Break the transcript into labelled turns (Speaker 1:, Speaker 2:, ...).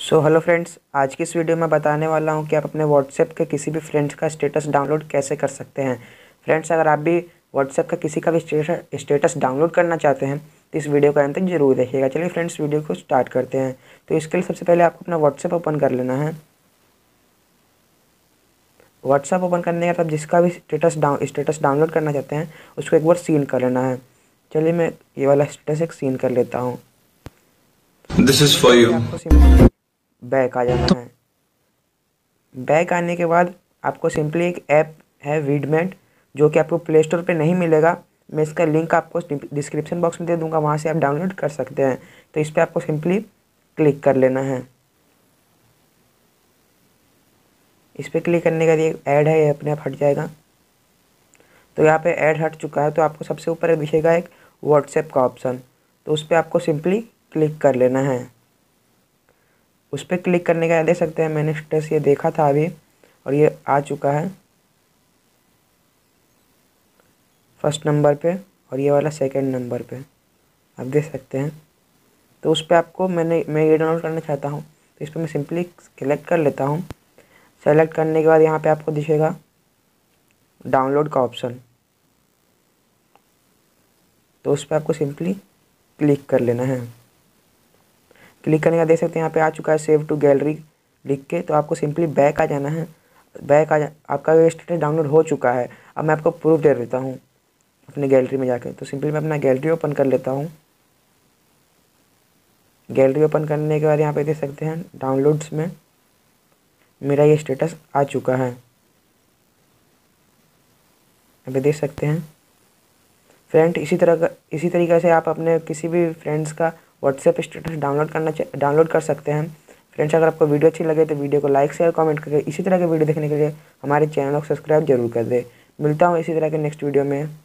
Speaker 1: Hello friends, आज की इस वीडियो में बताने वाला हूं कि आप अपने व्हाट्सएप के किसी भी फ्रेंड्स का स्टेटस डाउनलोड कैसे कर सकते हैं। फ्रेंड्स, अगर आप भी व्हाट्सएप का किसी का भी स्टेटस डाउनलोड करना चाहते हैं तो इस वीडियो का अंत तक जरूर देखिएगा। चलिए फ्रेंड्स, वीडियो को स्टार्ट करते हैं। तो इसके लिए सबसे पहले आपको अपना व्हाट्सएप ओपन कर लेना है। व्हाट्सएप ओपन करने के बाद जिसका भी स्टेटस डाउनलोड करना चाहते हैं उसको एक बार सीन कर लेना है। चलिए मैं ये वाला स्टेटस एक सीन कर लेता हूँ।
Speaker 2: This is for
Speaker 1: करके
Speaker 2: you.
Speaker 1: आपको सिंपली बैक आ जाना है। बैक आने के बाद आपको सिंपली एक ऐप है वीडमेट, जो कि आपको प्ले स्टोर पे नहीं मिलेगा। मैं इसका लिंक आपको डिस्क्रिप्शन बॉक्स में दे दूंगा, वहाँ से आप डाउनलोड कर सकते हैं। तो इस पर आपको सिंपली क्लिक कर लेना है। इस पर क्लिक करने का ये ऐड है, ये अपने आप हट जाएगा। तो यहाँ पे ऐड हट चुका है। तो आपको सबसे ऊपर एक दिखेगा एक व्हाट्सएप का ऑप्शन, तो उस पर आपको सिंपली क्लिक कर लेना है। उस पर क्लिक करने का दे सकते हैं, मैंने स्टेटस ये देखा था अभी और ये आ चुका है फर्स्ट नंबर पे और ये वाला सेकंड नंबर पे, आप देख सकते हैं। तो उस पर आपको मैं ये डाउनलोड करना चाहता हूँ, तो इस पर मैं सिंपली सेलेक्ट कर लेता हूँ। सेलेक्ट करने के बाद यहाँ पे आपको दिखेगा डाउनलोड का ऑप्शन, तो उस पर आपको सिंपली क्लिक कर लेना है। क्लिक करने का देख सकते हैं यहाँ पे आ चुका है सेव टू गैलरी लिख के। तो आपको सिंपली बैक आ जाना है। आपका स्टेटस डाउनलोड हो चुका है। अब मैं आपको प्रूफ दे देता हूँ अपनी गैलरी में जाके। तो सिंपली मैं अपना गैलरी ओपन कर लेता हूँ। गैलरी ओपन करने के बाद यहाँ पे देख सकते हैं डाउनलोड्स में मेरा ये स्टेटस आ चुका है, यहाँ पे देख सकते हैं। फ्रेंड, इसी तरीके से आप अपने किसी भी फ्रेंड्स का व्हाट्सएप स्टेटस डाउनलोड कर सकते हैं। फ्रेंड्स, अगर आपको वीडियो अच्छी लगे तो वीडियो को लाइक शेयर कमेंट करके इसी तरह के वीडियो देखने के लिए हमारे चैनल को सब्सक्राइब जरूर कर दें। मिलता हूँ इसी तरह के नेक्स्ट वीडियो में।